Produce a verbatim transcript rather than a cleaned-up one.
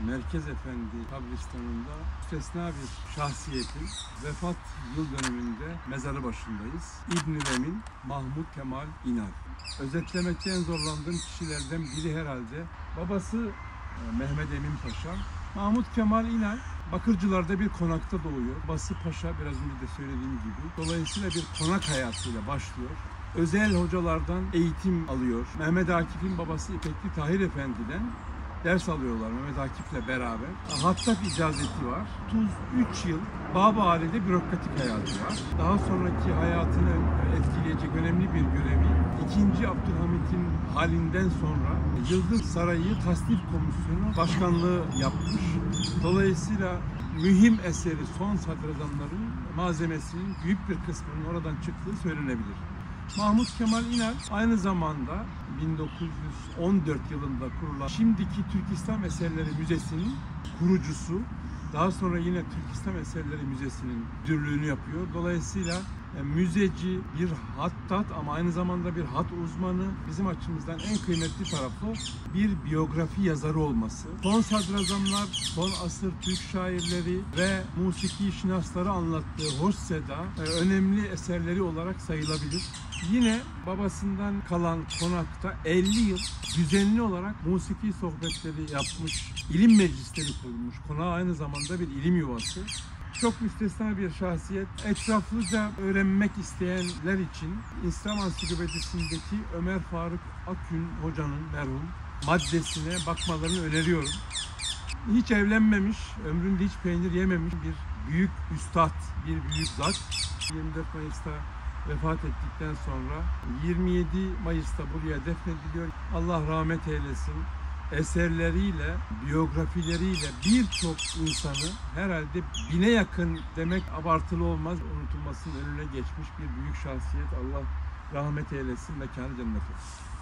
Merkez Efendi kabristanında müstesna bir şahsiyetin vefat yıl dönümünde mezarı başındayız. İbn-i Emin Mahmut Kemal İnal. Özetlemekte en zorlandığım kişilerden biri herhalde. Babası Mehmet Emin Paşa. Mahmut Kemal İnal Bakırcılar'da bir konakta doğuyor. Babası Paşa, biraz önce de söylediğim gibi. Dolayısıyla bir konak hayatıyla başlıyor. Özel hocalardan eğitim alıyor. Mehmet Akif'in babası İpekli Tahir Efendi'den ders alıyorlar Mehmet Akif'le beraber. Hattat icazeti var. otuz üç yıl Babali'de bürokratik hayatı var. Daha sonraki hayatını etkileyecek önemli bir görevi ikinci. Abdülhamit'in halinden sonra Yıldız Sarayı Tasnif Komisyonu başkanlığı yapmış. Dolayısıyla mühim eseri son sadrazamların malzemesinin büyük bir kısmının oradan çıktığı söylenebilir. Mahmut Kemal İnal aynı zamanda bin dokuz yüz on dört yılında kurulan şimdiki Türk İslam Eserleri Müzesi'nin kurucusu. Daha sonra yine Türk İslam Eserleri Müzesi'nin müdürlüğünü yapıyor. Dolayısıyla müzeci, bir hattat ama aynı zamanda bir hat uzmanı, bizim açımızdan en kıymetli tarafı bir biyografi yazarı olması. Son sadrazamlar, son asır Türk şairleri ve musiki şinasları anlattığı hoş seda önemli eserleri olarak sayılabilir. Yine babasından kalan konakta elli yıl düzenli olarak musiki sohbetleri yapmış, ilim meclisleri kurmuş. Konağı aynı zamanda bir ilim yuvası. Çok müstesna bir şahsiyet. Etraflıca öğrenmek isteyenler için İslam Ansiklopedisi'ndeki Ömer Faruk Akgün Hoca'nın merhum maddesine bakmalarını öneriyorum. Hiç evlenmemiş, ömründe hiç peynir yememiş bir büyük üstad, bir büyük zat. yirmi dört Mayıs'ta vefat ettikten sonra yirmi yedi Mayıs'ta buraya defnediliyor. Allah rahmet eylesin. Eserleriyle, biyografileriyle birçok insanı, herhalde bine yakın demek abartılı olmaz, unutulmasının önüne geçmiş bir büyük şahsiyet. Allah rahmet eylesin, mekanı cennet olsun.